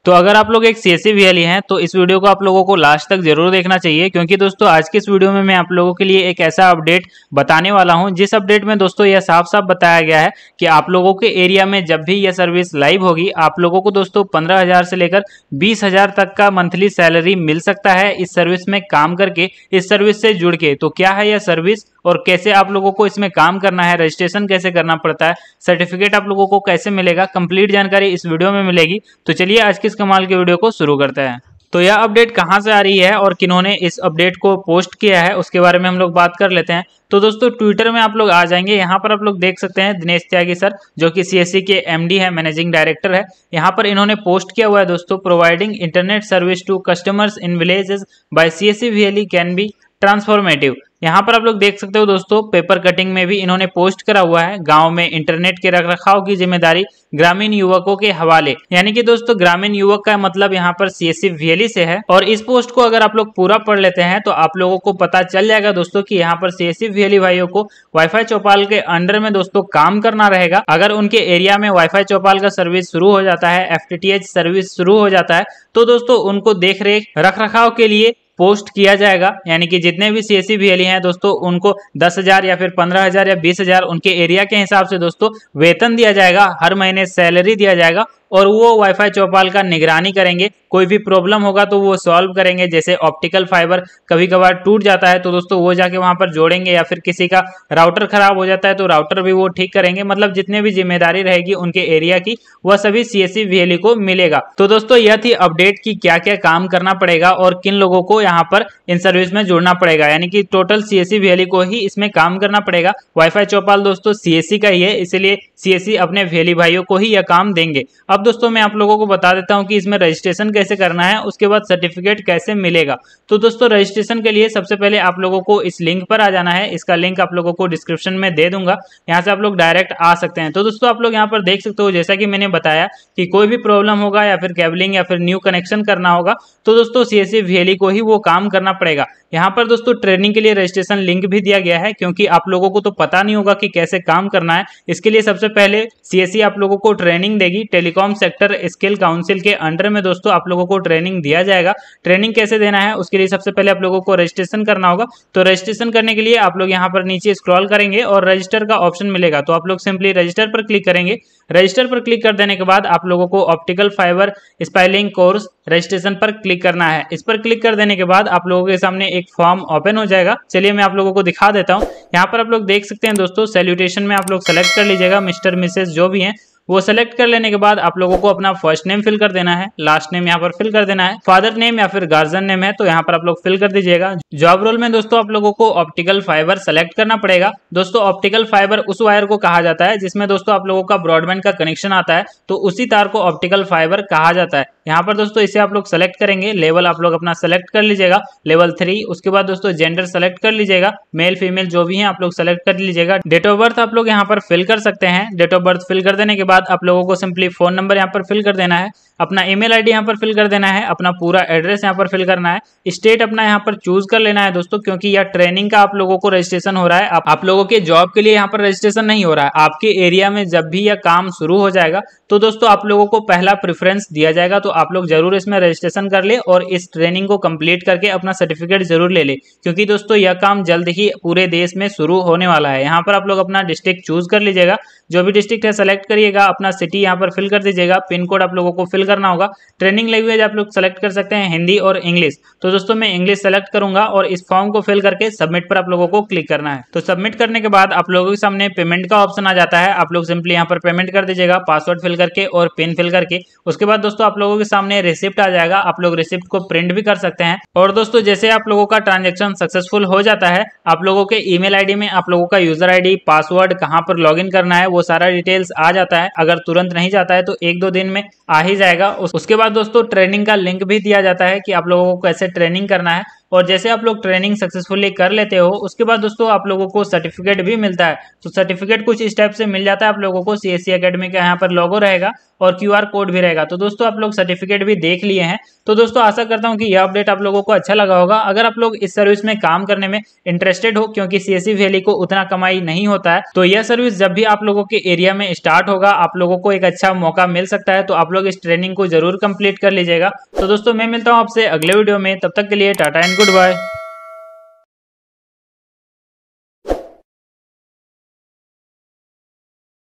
तो अगर आप लोग एक CSC VLE हैं तो इस वीडियो को आप लोगों को लास्ट तक जरूर देखना चाहिए, क्योंकि दोस्तों आज के इस वीडियो में मैं आप लोगों के लिए एक ऐसा अपडेट बताने वाला हूं जिस अपडेट में दोस्तों यह साफ साफ बताया गया है कि आप लोगों के एरिया में जब भी यह सर्विस लाइव होगी आप लोगों को दोस्तों 15,000 से लेकर 20,000 तक का मंथली सैलरी मिल सकता है इस सर्विस में काम करके, इस सर्विस से जुड़ के। तो क्या है यह सर्विस और कैसे आप लोगों को इसमें काम करना है, रजिस्ट्रेशन कैसे करना पड़ता है, सर्टिफिकेट आप लोगों को कैसे मिलेगा, कंप्लीट जानकारी इस वीडियो में मिलेगी। तो चलिए आज की इस कमाल के वीडियो को शुरू करते हैं। तो यह अपडेट कहां से आ रही है और किन्होंने इस अपडेट को पोस्ट किया है उसके बारे में हम लोग बात कर लेते हैं। तो दोस्तों ट्विटर में आप लोग आ जाएंगे, यहाँ पर आप लोग देख सकते हैं दिनेश त्यागी सर जो कि CSC के MD है, मैनेजिंग डायरेक्टर है। यहाँ पर इन्होंने पोस्ट किया हुआ है दोस्तों, providing internet service to customers in villages by CSC VLE can be transformative. यहाँ पर आप लोग देख सकते हो दोस्तों, पेपर कटिंग में भी इन्होंने पोस्ट करा हुआ है, गांव में इंटरनेट के रखरखाव की जिम्मेदारी ग्रामीण युवकों के हवाले। यानी कि दोस्तों ग्रामीण युवक का मतलब यहाँ पर CSC VLE से है। और इस पोस्ट को अगर आप लोग पूरा पढ़ लेते हैं तो आप लोगों को पता चल जाएगा दोस्तों कि यहाँ पर CSC VLE भाइयों को वाईफाई चौपाल के अंडर में दोस्तों काम करना रहेगा। अगर उनके एरिया में वाईफाई चौपाल का सर्विस शुरू हो जाता है, FTTH सर्विस शुरू हो जाता है, तो दोस्तों उनको देख रेख रखरखाव के लिए पोस्ट किया जाएगा। यानी कि जितने भी CSC VLE हैं दोस्तों उनको 10,000 या फिर 15,000 या 20,000 उनके एरिया के हिसाब से दोस्तों वेतन दिया जाएगा, हर महीने सैलरी दिया जाएगा और वो वाईफाई चौपाल का निगरानी करेंगे। कोई भी प्रॉब्लम होगा तो वो सॉल्व करेंगे। जैसे ऑप्टिकल फाइबर कभी कभार टूट जाता है तो दोस्तों वो जाके वहां पर जोड़ेंगे, या फिर किसी का राउटर खराब हो जाता है तो राउटर भी वो ठीक करेंगे। मतलब जितने भी जिम्मेदारी रहेगी उनके एरिया की वह सभी CSC VLE को मिलेगा। तो दोस्तों यह थी अपडेट की क्या क्या काम करना पड़ेगा और किन लोगों को यहाँ पर इन सर्विस में जुड़ना पड़ेगा। यानी कि टोटल CSC VLE को ही इसमें काम करना पड़ेगा। वाईफाई चौपाल दोस्तों CSC का ही है, इसलिए CSC अपने VLE भाइयों को ही यह काम देंगे। अब दोस्तों मैं आप लोगों को बता देता हूं कि इसमें रजिस्ट्रेशन कैसे करना है, उसके बाद सर्टिफिकेट कैसे मिलेगा। तो दोस्तों रजिस्ट्रेशन के लिए सबसे पहले आप लोगों को इस लिंक पर आ जाना है। इसका लिंक आप लोगों को डिस्क्रिप्शन में दे दूंगा, यहां से आप लोग डायरेक्ट आ सकते हैं। तो दोस्तों आप लोग यहां पर देख सकते हो, जैसा कि मैंने बताया कि कोई भी प्रॉब्लम होगा या फिर केबलिंग या फिर न्यू कनेक्शन करना होगा तो दोस्तों CSC VLE को ही वो काम करना पड़ेगा। यहाँ पर दोस्तों ट्रेनिंग के लिए रजिस्ट्रेशन लिंक भी दिया गया है, क्योंकि आप लोगों को तो पता नहीं होगा कि कैसे काम करना है। इसके लिए सबसे पहले CSC आप लोगों को ट्रेनिंग देगी। टेलीकॉम सेक्टर स्किल काउंसिल के अंडर में दोस्तों आप लोगों को ट्रेनिंग दिया जाएगा। ट्रेनिंग कैसे देना है उसके लिए सबसे पहले आप लोगों को रजिस्ट्रेशन करना होगा। तो रजिस्ट्रेशन करने के लिए आप लोग यहाँ पर नीचे स्क्रॉल करेंगे और रजिस्टर का ऑप्शन मिलेगा, तो आप लोग सिंपली रजिस्टर पर क्लिक करेंगे। रजिस्टर पर क्लिक कर देने के बाद आप लोगों को optical fibre splicing course registration पर क्लिक करना है। इस पर क्लिक कर देने के बाद आप लोगों के सामने एक फॉर्म ओपन हो जाएगा। चलिए मैं आप लोगों को दिखा देता हूँ। यहाँ पर आप लोग देख सकते हैं दोस्तों, सैल्यूटेशन में आप लोग सेलेक्ट कर लीजिएगा, मिस्टर मिसेस जो भी हैं वो सेलेक्ट कर लेने के बाद आप लोगों को अपना फर्स्ट नेम फिल कर देना है, लास्ट नेम यहाँ पर फिल कर देना है, फादर नेम या फिर गार्जियन नेम है तो यहाँ पर आप लोग फिल कर दीजिएगा। जॉब रोल में दोस्तों आप लोगों को ऑप्टिकल फाइबर सेलेक्ट करना पड़ेगा। दोस्तों ऑप्टिकल फाइबर उस वायर को कहा जाता है जिसमें दोस्तों आप लोगों का ब्रॉडबैंड का कनेक्शन आता है, तो उसी तार को ऑप्टिकल फाइबर कहा जाता है। यहाँ पर दोस्तों इसे आप लोग सेलेक्ट करेंगे। लेवल आप लोग अपना सेलेक्ट कर लीजिएगा, लेवल 3। उसके बाद दोस्तों जेंडर सेलेक्ट कर लीजिएगा, मेल फीमेल जो भी है आप लोग सेलेक्ट कर लीजिएगा। डेट ऑफ बर्थ आप लोग यहाँ पर फिल कर सकते हैं। डेट ऑफ बर्थ फिल कर देने के बाद आप लोगों को सिंपली फोन नंबर यहाँ पर फिल कर देना है, अपना ईमेल आईडी यहाँ पर फिल कर देना है, अपना पूरा एड्रेस यहाँ पर फिल करना है, स्टेट अपना यहाँ पर चूज कर लेना है दोस्तों, क्योंकि यह ट्रेनिंग का आप लोगों को रजिस्ट्रेशन हो रहा है। आप लोगों के जॉब के लिए यहाँ पर रजिस्ट्रेशन नहीं हो रहा है। आपके एरिया में जब भी यह काम शुरू हो जाएगा तो दोस्तों आप लोगों को पहला प्रेफरेंस दिया जाएगा। तो आप लोग जरूर इसमें रजिस्ट्रेशन कर ले और इस ट्रेनिंग को कंप्लीट करके अपना सर्टिफिकेट जरूर ले ले, क्योंकि दोस्तों यह काम जल्द ही पूरे देश में शुरू होने वाला है। यहाँ पर आप लोग अपना डिस्ट्रिक्ट चूज कर लीजिएगा, जो भी डिस्ट्रिक्ट है सेलेक्ट करिएगा, अपना सिटी यहाँ पर फिल कर दीजिएगा, पिन कोड आप लोगों को फिल करना होगा। ट्रेनिंग लैंग्वेज आप लोग सेलेक्ट कर सकते हैं हिंदी और इंग्लिश। तो दोस्तों मैं इंग्लिश सेलेक्ट करूंगा और इस फॉर्म को फिल करके सबमिट पर आप लोगों को क्लिक करना है। तो सबमिट करने के बाद आप लोगों के सामने पेमेंट का ऑप्शन आ जाता है। आप लोग सिंपली यहाँ पर पेमेंट कर दीजिएगा, पासवर्ड फिल करके और पिन फिल करके। उसके बाद दोस्तों आप लोगों के सामने रिसिप्ट आ जाएगा, आप लोग रिसिप्ट को प्रिंट भी कर सकते हैं। और दोस्तों जैसे आप लोगों का ट्रांजेक्शन सक्सेसफुल हो जाता है, आप लोगों के ईमेल आईडी में आप लोगों का यूजर आईडी, पासवर्ड, कहां पर लॉगिन करना है वो सारा डिटेल्स आ जाता है। अगर तुरंत नहीं जाता है तो 1-2 दिन में आ ही जाएगा। उसके बाद दोस्तों ट्रेनिंग का लिंक भी दिया जाता है कि आप लोगों को कैसे ट्रेनिंग करना है। और जैसे आप लोग ट्रेनिंग सक्सेसफुली कर लेते हो उसके बाद दोस्तों आप लोगों को सर्टिफिकेट भी मिलता है। तो सर्टिफिकेट कुछ इस टाइप से मिल जाता है आप लोगों को। CSC एकेडमी का यहाँ पर लोगो रहेगा और QR कोड भी रहेगा। तो दोस्तों आप लोग सर्टिफिकेट भी देख लिए हैं। तो दोस्तों आशा करता हूँ कि यह अपडेट आप लोगों को अच्छा लगा होगा। अगर आप लोग इस सर्विस में काम करने में इंटरेस्टेड हो, क्योंकि CSC वैली को उतना कमाई नहीं होता है, तो यह सर्विस जब भी आप लोगों के एरिया में स्टार्ट होगा आप लोगों को एक अच्छा मौका मिल सकता है। तो आप लोग इस ट्रेनिंग को जरूर कंप्लीट कर लीजिएगा। तो दोस्तों मैं मिलता हूँ आपसे अगले वीडियो में, तब तक के लिए टाटा एंड गुड बाय।